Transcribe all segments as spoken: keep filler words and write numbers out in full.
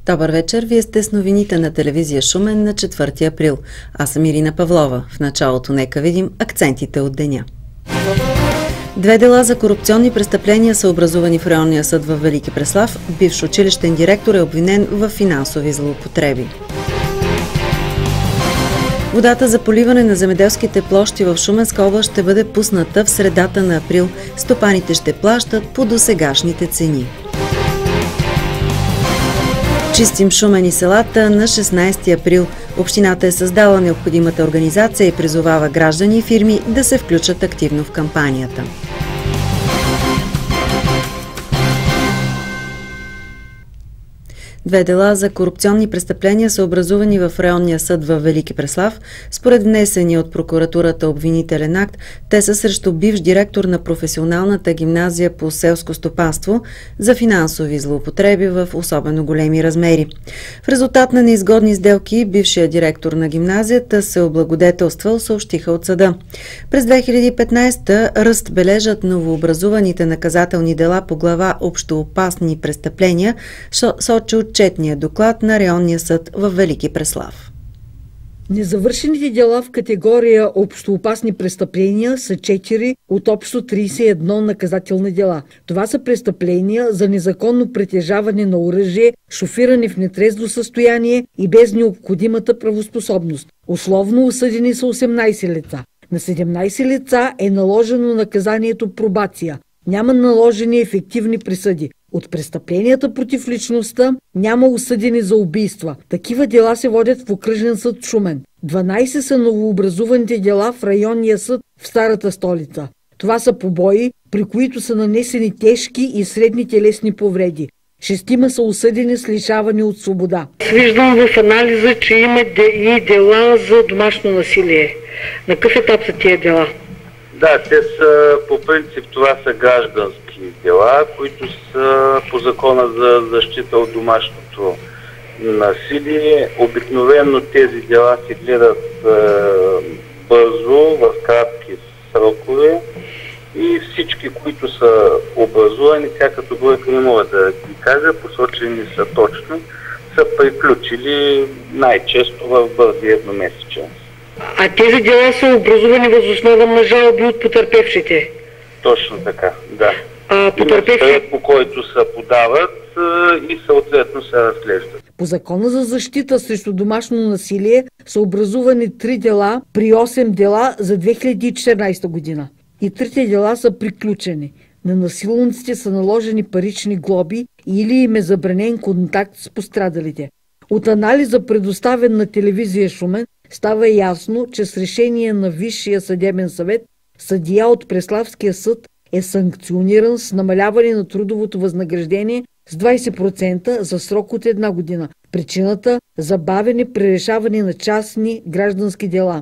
Добър вечер, вие сте с новините на телевизия Шумен на четвърти април. Аз съм Ирина Павлова. В началото нека видим акцентите от деня. Две дела за корупционни престъпления са образувани в районния съд в Велики Преслав. Бивш училищен директор е обвинен в финансови злоупотреби. Водата за поливане на земеделските площи в Шуменска област ще бъде пусната в средата на април. Стопаните ще плащат по досегашните цени. Чистим Шумен и селата на шестнайсети април. Общината е създала необходимата организация и призовава граждани и фирми да се включат активно в кампанията. Две дела за корупционни престъпления са образувани в районния съд в Велики Преслав. Според внесения от прокуратурата обвинителен акт, те са срещу бивш директор на професионалната гимназия по селско стопанство за финансови злоупотреби в особено големи размери. В резултат на неизгодни сделки, бившия директор на гимназията се облагодетелствал, съобщиха от съда. През две хиляди и петнайсета ръст бележат новообразуваните наказателни дела по глава общоопасни престъпления, сочи отчетния доклад на районния съд в Велики Преслав. Незавършените дела в категория общоопасни престъпления са четири от общо трийсет и едно наказателни дела. Това са престъпления за незаконно притежаване на оръжие, шофиране в нетрезво състояние и без необходимата правоспособност. Условно осъдени са осемнайсет лица. На седемнайсет лица е наложено наказанието пробация. Няма наложени ефективни присъди. От престъпленията против личността няма осъдени за убийства. Такива дела се водят в окръжен съд Шумен. дванайсет са новообразуваните дела в районния съд в Старата столица. Това са побои, при които са нанесени тежки и средни телесни повреди. Шестима са осъдени с лишаване от свобода. Виждам в анализа, че има и дела за домашно насилие. На какъв етап са тия дела? Да, те са, по принцип това са граждански дела, които са по закона за защита от домашното насилие. Обикновено тези дела се гледат е, бързо, в кратки срокове и всички, които са образувани, тя като бройка не мога да ги кажа, посочени са точно, са приключили най-често в бързи едномесечен. А тези дела са образувани въз основа на жалби от потърпевшите? Точно така, да. А потърпевшите, по който се подават и съответно се разглеждат. По закона за защита срещу домашно насилие са образувани три дела при осем дела за две хиляди и четиринайсета година. И трите дела са приключени. На насилниците са наложени парични глоби или им е забранен контакт с пострадалите. От анализа, предоставен на телевизия Шумен, става ясно, че с решение на Висшия съдебен съвет съдия от Преславския съд е санкциониран с намаляване на трудовото възнаграждение с двайсет процента за срок от една година. Причината – забавене при решаване на частни граждански дела.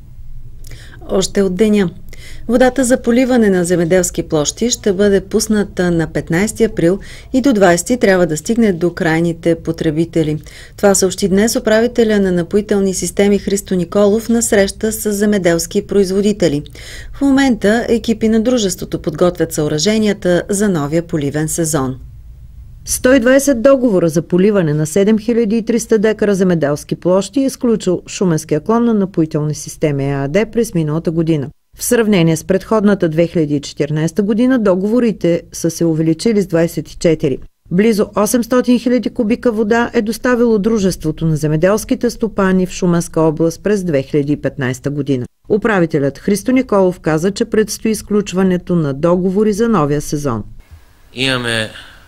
Още от деня. Водата за поливане на земеделски площи ще бъде пусната на петнайсети април и до двайсети трябва да стигне до крайните потребители. Това съобщи днес управителя на Напоителни системи Христо Николов на среща с земеделски производители. В момента екипи на дружеството подготвят съоръженията за новия поливен сезон. сто и двайсет договора за поливане на седем хиляди и триста декара земеделски площи е изключил Шуменския клон на Напоителни системи ЕАД през миналата година. В сравнение с предходната две хиляди и четиринайсета година договорите са се увеличили с двайсет и четири. Близо осемстотин хиляди кубика вода е доставило дружеството на земеделските стопани в Шуменска област през две хиляди и петнайсета година. Управителят Христо Николов каза, че предстои изключването на договори за новия сезон. Имаме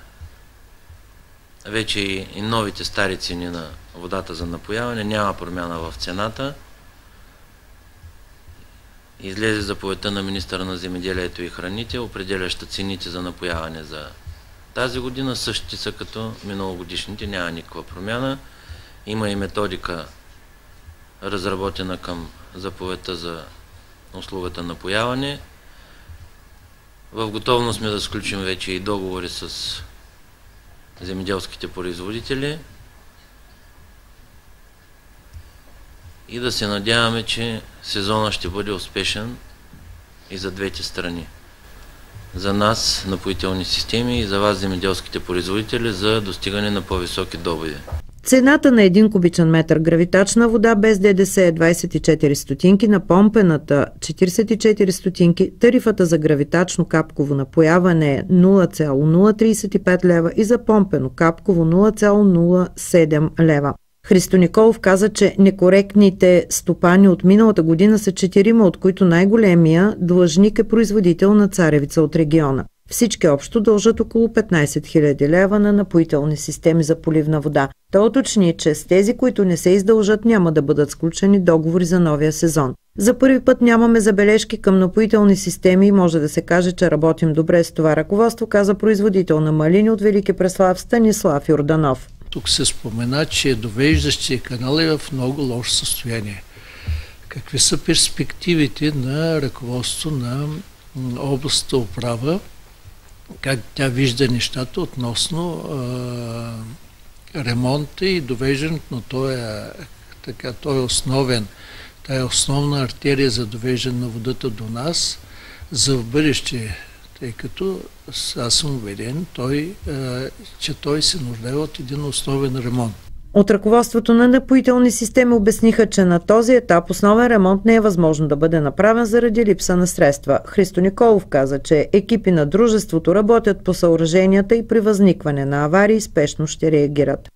вече и новите стари цени на водата за напояване, няма промяна в цената. Излезе заповедта на министъра на земеделието и храните, определяща цените за напояване за тази година. Същите са като миналогодишните, няма никаква промяна. Има и методика разработена към заповедта за услугата напояване. В готовност сме да сключим вече и договори с земеделските производители и да се надяваме, че сезона ще бъде успешен и за двете страни. За нас, Напоителни системи, и за вас, земеделските производители, за достигане на по-високи добиви. Цената на един кубичен метър гравитачна вода без ДДС е двадесет и четири стотинки, на помпената четиридесет и четири стотинки, тарифата за гравитачно капково напояване е нула цяло нула тридесет и пет лева и за помпено капково нула цяло нула седем лева. Христо Николов каза, че некоректните стопани от миналата година са четирима, от които най-големия длъжник е производител на царевица от региона. Всички общо дължат около петнадесет хиляди лева на напоителни системи за поливна вода. Той уточни, че с тези, които не се издължат, няма да бъдат сключени договори за новия сезон. За първи път нямаме забележки към напоителни системи и може да се каже, че работим добре с това ръководство, каза производител на малини от Велики Преслав Станислав Йорданов. Тук се спомена, че довеждащия канал е в много лошо състояние. Какви са перспективите на ръководството на областната управа? Как тя вижда нещата относно а, ремонта и довеждането, но той е, така, той е основен, тя е основна артерия за довеждане на водата до нас за в бъдеще, тъй като аз съм уверен, той, а, че той се нуждае от един основен ремонт. От ръководството на напоителни системи обясниха, че на този етап основен ремонт не е възможно да бъде направен заради липса на средства. Христо Николов каза, че екипи на дружеството работят по съоръженията и при възникване на аварии спешно ще реагират.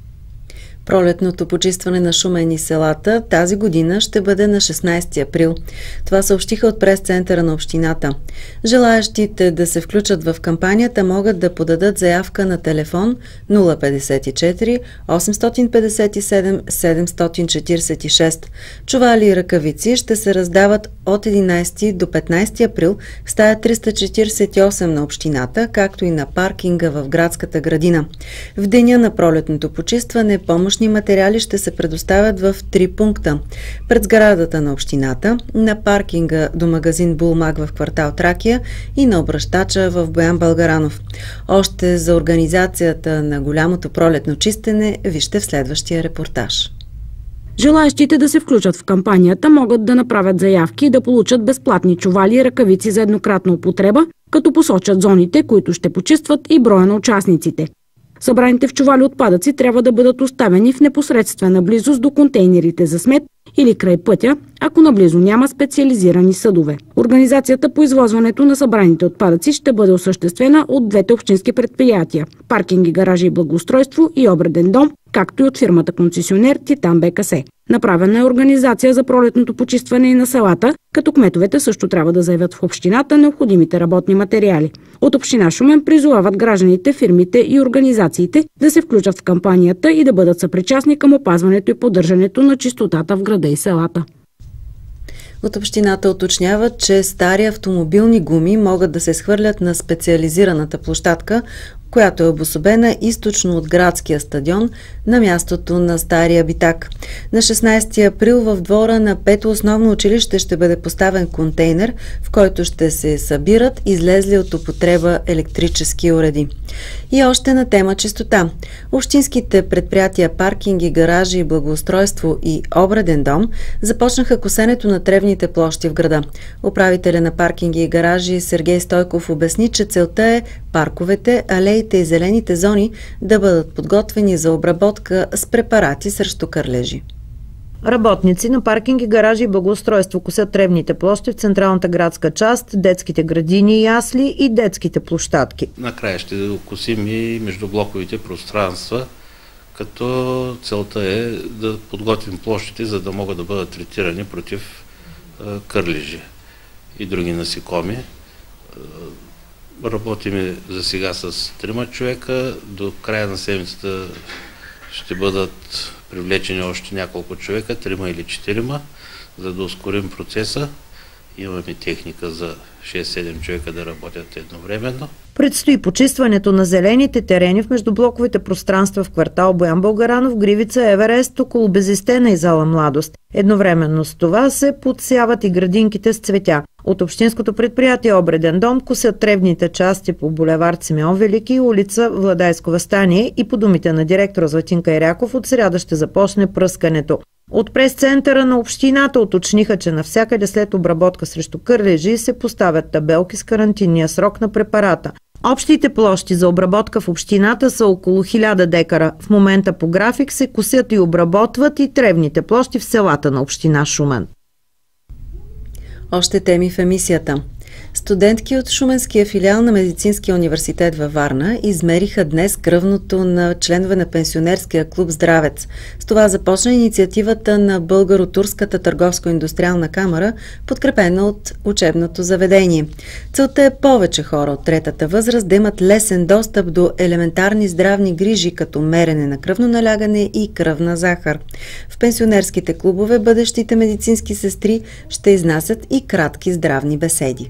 Пролетното почистване на Шумен и селата тази година ще бъде на шестнадесети април. Това съобщиха от прес-центъра на общината. Желаещите да се включат в кампанията могат да подадат заявка на телефон нула петдесет и четири осемстотин петдесет и седем седемстотин четиридесет и шест. Чували и ръкавици ще се раздават от единадесети до петнадесети април в стая триста четиридесет и осем на общината, както и на паркинга в градската градина. В деня на пролетното почистване помощ материали ще се предоставят в три пункта. Пред сградата на общината, на паркинга до магазин Булмак в квартал Тракия и на обръщача в Боян Българанов. Още за организацията на голямото пролетно чистене вижте в следващия репортаж. Желаещите да се включат в кампанията могат да направят заявки и да получат безплатни чували и ръкавици за еднократна употреба, като посочат зоните, които ще почистват и броя на участниците. Събраните в чували отпадъци трябва да бъдат оставени в непосредствена близост до контейнерите за смет или край пътя, ако наблизо няма специализирани съдове. Организацията по извозването на събраните отпадъци ще бъде осъществена от двете общински предприятия – паркинги, гаражи и благоустройство и обреден дом, както и от фирмата концесионер Титан БКС. Направена е организация за пролетното почистване и на селата, като кметовете също трябва да заявят в общината необходимите работни материали. От община Шумен призовават гражданите, фирмите и организациите да се включат в кампанията и да бъдат съпричастни към опазването и поддържането на чистотата в града и селата. От общината уточняват, че стари автомобилни гуми могат да се схвърлят на специализираната площадка, която е обособена източно от градския стадион на мястото на стария битак. На шестнадесети април в двора на Пето основно училище ще бъде поставен контейнер, в който ще се събират излезли от употреба електрически уреди. И още на тема чистота. Общинските предприятия паркинги, гаражи, благоустройство и обреден дом започнаха косенето на тревните площи в града. Управителя на паркинги и гаражи Сергей Стойков обясни, че целта е парковете, алеите и зелените зони да бъдат подготвени за обработка с препарати срещу кърлежи. Работници на паркинги, гаражи и благоустройство косят тревните площи в централната градска част, детските градини и ясли и детските площадки. Накрая ще косим и междублоковите пространства, като целта е да подготвим площите, за да могат да бъдат третирани против кърлежи и други насекоми. Работиме за сега с трима човека. До края на седмицата ще бъдат привлечени още няколко човека, трима или четирима, за да ускорим процеса. Имаме техника за шест-седем човека да работят едновременно. Предстои почистването на зелените терени в междублоковите пространства в квартал Боян Българанов, Гривица, Еверест, около Безистена и зала Младост. Едновременно с това се подсяват и градинките с цветя. От общинското предприятие Обреден дом косят тревните части по булевард Симеон Велики и улица Владайско въстание и по думите на директора Златинка Иряков от сряда ще започне пръскането. От прес-центъра на общината уточниха, че навсякъде след обработка срещу кърлежи се поставят табелки с карантинния срок на препарата. Общите площи за обработка в общината са около хиляда декара. В момента по график се косят и обработват и тревните площи в селата на община Шумен. Още теми в емисията. Студентки от Шуменския филиал на Медицинския университет във Варна измериха днес кръвното на членове на пенсионерския клуб Здравец. С това започна инициативата на Българо-турската търговско-индустриална камара, подкрепена от учебното заведение. Целта е повече хора от третата възраст да имат лесен достъп до елементарни здравни грижи, като мерене на кръвно налягане и кръвна захар. В пенсионерските клубове бъдещите медицински сестри ще изнасят и кратки здравни беседи.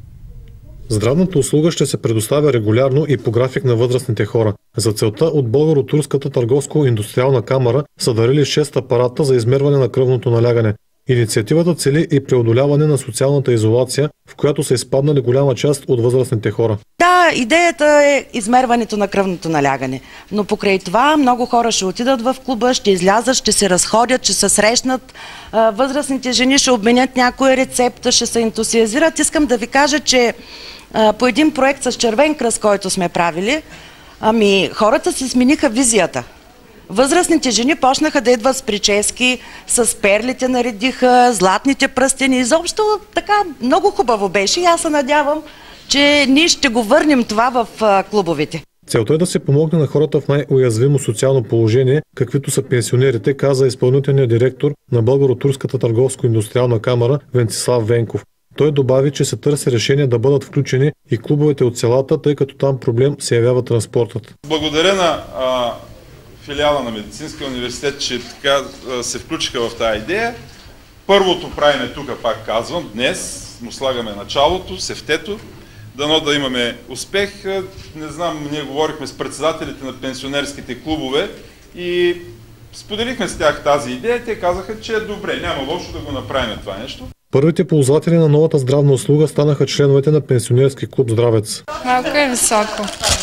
Здравната услуга ще се предоставя регулярно и по график на възрастните хора. За целта от Българо-турската търговско-индустриална камара са дарили шест апарата за измерване на кръвното налягане. Инициативата цели и преодоляване на социалната изолация, в която са изпаднали голяма част от възрастните хора. Да, идеята е измерването на кръвното налягане, но покрай това много хора ще отидат в клуба, ще излязат, ще се разходят, ще се срещнат, възрастните жени ще обменят някоя рецепта, ще се ентусиазират. Искам да ви кажа, че по един проект с червен кръст, който сме правили, ами хората си смениха визията. Възрастните жени почнаха да идват с прически, с перлите наредиха, златните пръстени. Изобщо така много хубаво беше и аз се надявам, че ние ще го върнем това в клубовете. Целта е да се помогне на хората в най-уязвимо социално положение, каквито са пенсионерите, каза изпълнителният директор на Българо-турската търговско-индустриална камара Венцислав Венков. Той добави, че се търси решение да бъдат включени и клубовете от селата, тъй като там проблем се явява транспортът. Благодаря на а, филиала на Медицинския университет, че така а, се включиха в тази идея. Първото правиме тук, пак казвам, днес му слагаме началото, сефтето, дано да имаме успех. Не знам, ние говорихме с председателите на пенсионерските клубове и споделихме с тях тази идея. Те казаха, че е добре, няма лошо да го направим това нещо. Първите ползватели на новата здравна услуга станаха членовете на пенсионерски клуб Здравец. Малко е високо.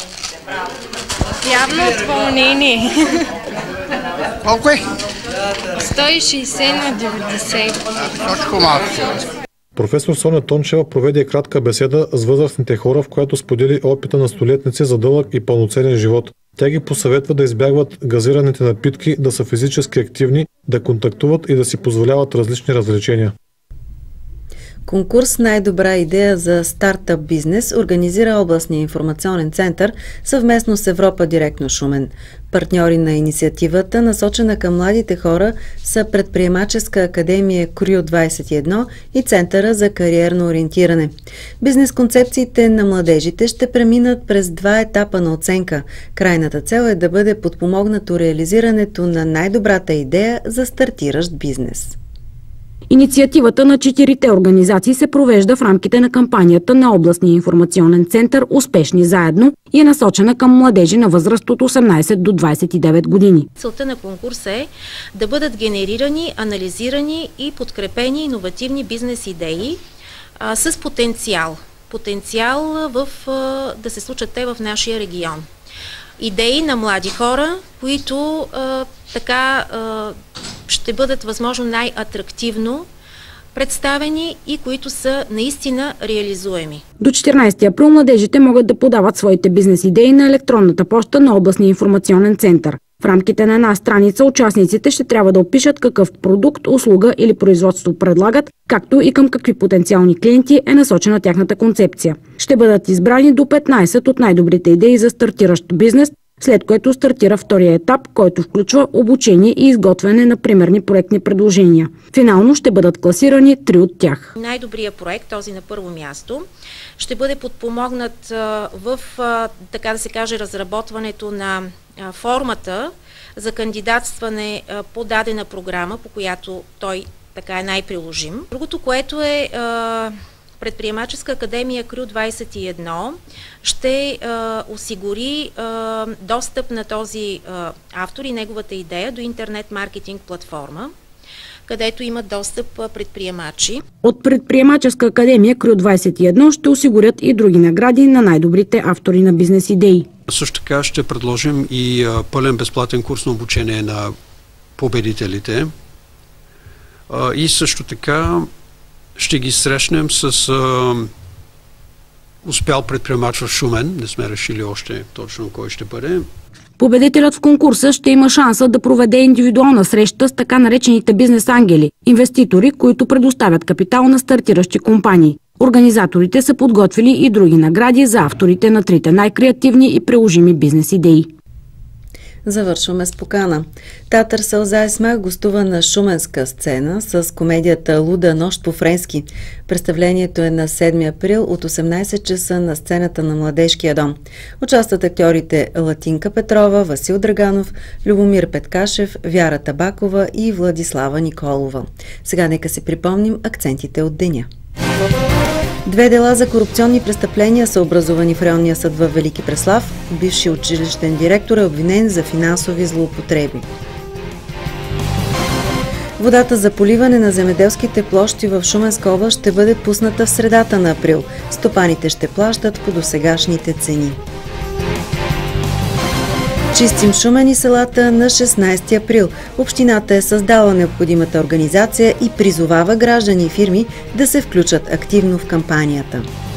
Явно от вълнение. Колко е? сто и шейсет на деветдесет. Точно малко. Професор Соня Тончева проведе кратка беседа с възрастните хора, в която сподели опита на столетници за дълъг и пълноценен живот. Тя ги посъветва да избягват газираните напитки, да са физически активни, да контактуват и да си позволяват различни развлечения. Конкурс "Най-добра идея за стартъп бизнес" организира областния информационен център съвместно с Европа Директно Шумен. Партньори на инициативата, насочена към младите хора, са Предприемаческа академия Крю двадесет и едно и Центъра за кариерно ориентиране. Бизнес концепциите на младежите ще преминат през два етапа на оценка. Крайната цел е да бъде подпомогнато реализирането на най-добрата идея за стартиращ бизнес. Инициативата на четирите организации се провежда в рамките на кампанията на областния информационен център "Успешни заедно" и е насочена към младежи на възраст от осемнадесет до двадесет и девет години. Целта на конкурса е да бъдат генерирани, анализирани и подкрепени иновативни бизнес идеи а, с потенциал. Потенциал в, а, да се случат те в нашия регион. Идеи на млади хора, които а, така а, ще бъдат възможно най-атрактивно представени и които са наистина реализуеми. До четиринадесети април младежите могат да подават своите бизнес идеи на електронната поща на областния информационен център. В рамките на една страница участниците ще трябва да опишат какъв продукт, услуга или производство предлагат, както и към какви потенциални клиенти е насочена тяхната концепция. Ще бъдат избрани до петнадесет от най-добрите идеи за стартиращ бизнес, след което стартира втория етап, който включва обучение и изготвяне на примерни проектни предложения. Финално ще бъдат класирани три от тях. Най-добрият проект, този на първо място, ще бъде подпомогнат в, така да се каже, разработването на формата за кандидатстване по дадена програма, по която той така е най-приложим. Другото, което е Предприемаческа академия Крю двадесет и едно, ще а, осигури а, достъп на този а, автор и неговата идея до интернет маркетинг платформа, където имат достъп предприемачи. От Предприемаческа академия Крю двадесет и едно ще осигурят и други награди на най-добрите автори на бизнес идеи. Също така ще предложим и а, пълен безплатен курс на обучение на победителите. А, и също така ще ги срещнем с а, успял предприемач в Шумен. Не сме решили още точно кой ще бъде. Победителят в конкурса ще има шанса да проведе индивидуална среща с така наречените бизнес ангели, инвеститори, които предоставят капитал на стартиращи компании. Организаторите са подготвили и други награди за авторите на трите най-креативни и приложими бизнес идеи. Завършваме с покана. Театър Сълза и смях гостува на шуменска сцена с комедията Луда нощ по френски. Представлението е на седми април от осемнайсет часа на сцената на Младежкия дом. Участват актьорите Латинка Петрова, Васил Драганов, Любомир Петкашев, Вяра Табакова и Владислава Николова. Сега нека си припомним акцентите от деня. Две дела за корупционни престъпления са образувани в районния съд във Велики Преслав. Бивши училищен директор е обвинен за финансови злоупотреби. Водата за поливане на земеделските площи в Шуменска област ще бъде пусната в средата на април. Стопаните ще плащат по досегашните цени. Чистим Шумен и селата на шестнайсети април. Общината е създала необходимата организация и призовава граждани и фирми да се включат активно в кампанията.